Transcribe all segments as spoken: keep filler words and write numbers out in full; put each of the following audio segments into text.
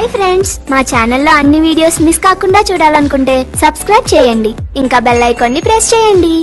Hi friends, మా ఛానల్లో అన్ని వీడియోస్ మిస్ కాకుండా చూడాలనుకుంటే సబ్స్క్రైబ్ చేయండి, ఇంకా బెల్ ఐకాన్ ని ప్రెస్ చేయండి.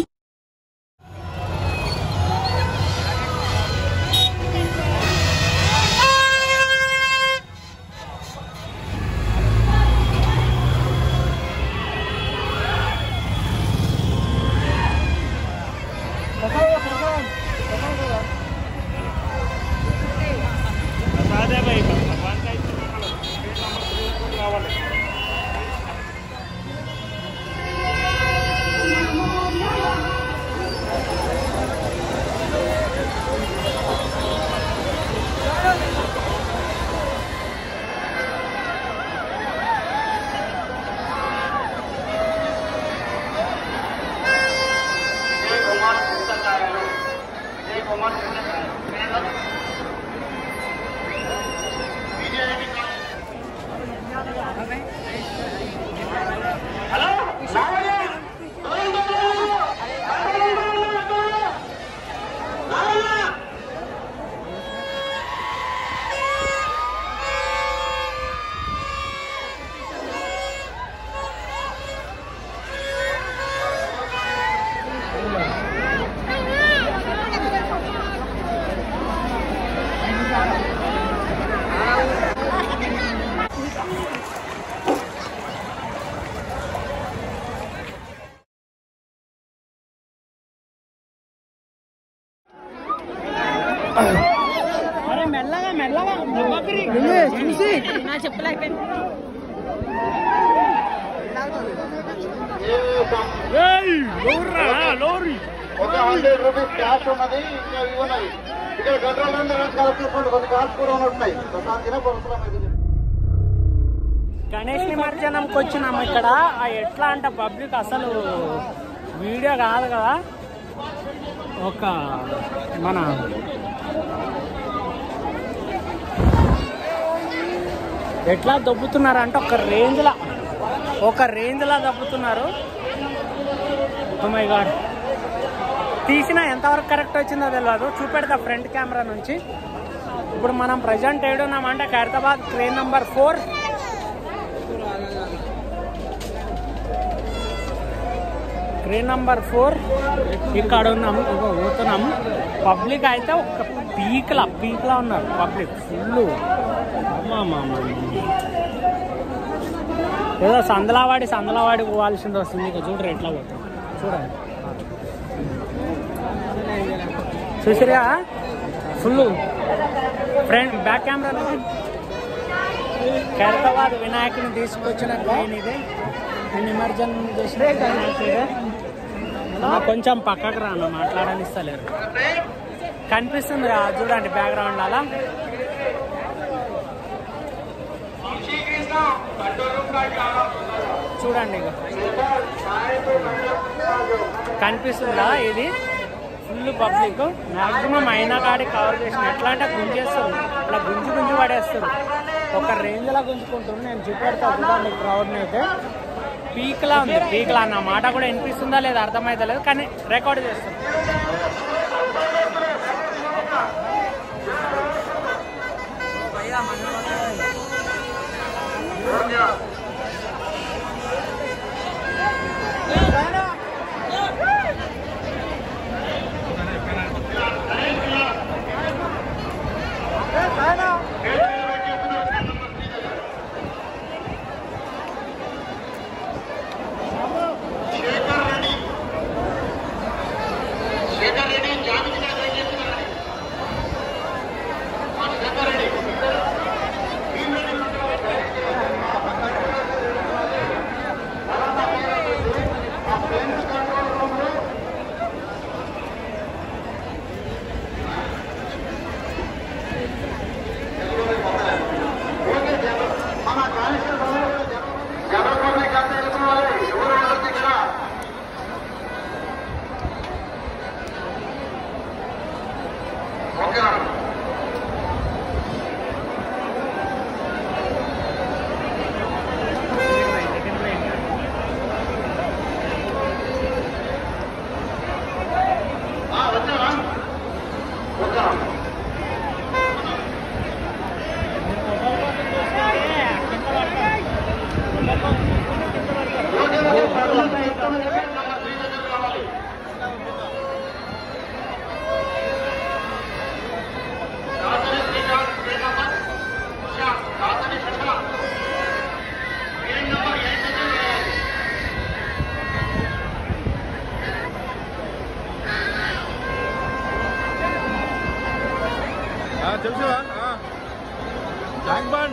అరే మెల్లగా మెల్లగా చూసి నా చెప్పలేకపోయింది. ఒక హండ్రెడ్ రూపీస్ క్యాష్ ఉన్నది, ఇంకా ఇవి ఉన్నాయి. ఇక్కడ గంటల కలుపుకుంటూ కొన్ని కాల్స్ కూడా ఉన్నాయి. గణేష్ నిమజ్జనంకి వచ్చినాము. ఇక్కడ ఎట్లా అంటే పబ్లిక్ అసలు వీడియో కాదు కదా, ఒక మన ఎట్లా దొబ్బుతున్నారు అంటే ఒక రేంజ్లా ఒక రేంజ్లా దొబ్బుతున్నారు. ఓ మై గాడ్, తీసినా ఎంతవరకు కరెక్ట్ వచ్చిందో తెలియదు. చూపెడతా ఫ్రంట్ కెమెరా నుంచి. ఇప్పుడు మనం ప్రజెంట్ ఏడున్నామంటే Khairatabad crane number four. Crane number four ఇక్కడ ఉన్నాము, పోతున్నాము. పబ్లిక్ అయితే ఒక పీక్లా పీక్లా ఉన్నారు పబ్లిక్ ఫుల్. ఏదో సందలావాడి సందలావాడి పోవాల్సింది వస్తుంది. ఇక చూడరు ఎట్లా పోతాం చూడండి. చూసిరా full. Front back camera Khairatabad వినాయకుని తీసుకొచ్చిన ట్రైన్ ఇది. నిమజ్జనం చేసిన కొంచెం పక్కకు రాను, మాట్లాడనిస్తలేరు. కనిపిస్తుంది రా చూడండి బ్యాక్గ్రౌండ్ అలా. చూడండి ఇక కనిపిస్తుందా, ఇది ఫుల్ పబ్లిక్. మ్యాక్సిమం అయినా కాడి కవర్ చేసిన. ఎట్లా అంటే గుంజేస్తారు, అలా గుంజు గుంజు పడేస్తారు. ఒక రేంజ్లా గుంజుకుంటున్నారు. నేను చూపెడతా చూడండి క్రౌడ్ని అయితే. పీక్లా ఉంది, పీక్లా అన్న మాట కూడా వినిపిస్తుందా లేదా అర్థమైతే లేదు, కానీ రికార్డ్ చేస్తాం. తెలుసా జాక్ బాండ్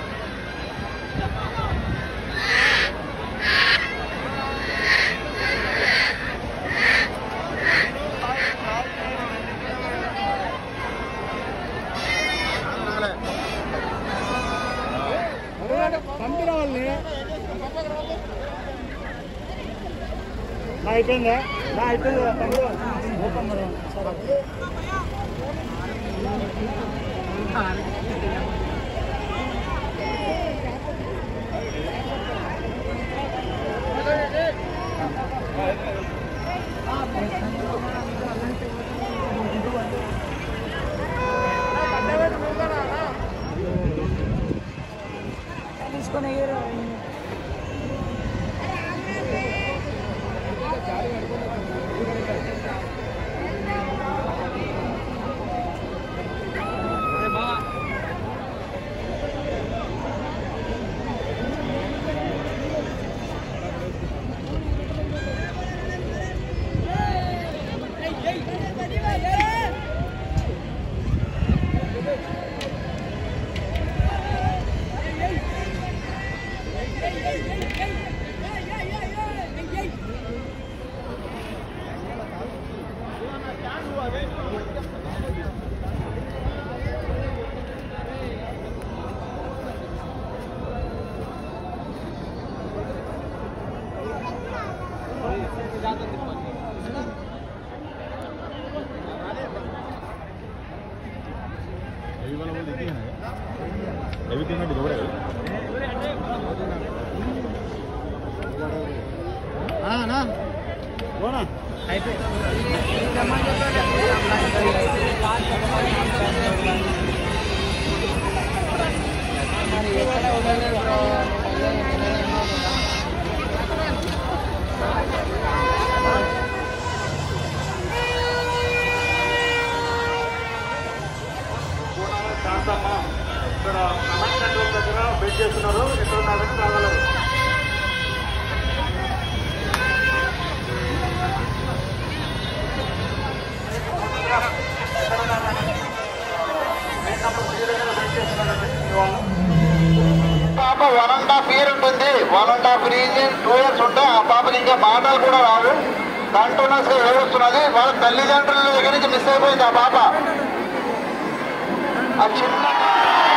పంపిన వాళ్ళని అయిపోయిందా అయిపోయింది తీసుకొని ఇక్కడ కమాండ్ కంట్రోల్ దగ్గర వెయిట్ చేస్తున్నారు. ఎక్కడ ఉన్నారని రాగలరు. పాప వన్ అండ్ హాఫ్ ఇయర్ ఉంటుంది. One and half reason two years ఉంటే ఆ పాపకి ఇంకా మాటలు కూడా రావు. కంటిన్యూస్ గా ఏడుస్తున్నది. వాళ్ళ తల్లిదండ్రుల దగ్గర నుంచి మిస్ అయిపోయింది ఆ పాప. ఆ చిన్న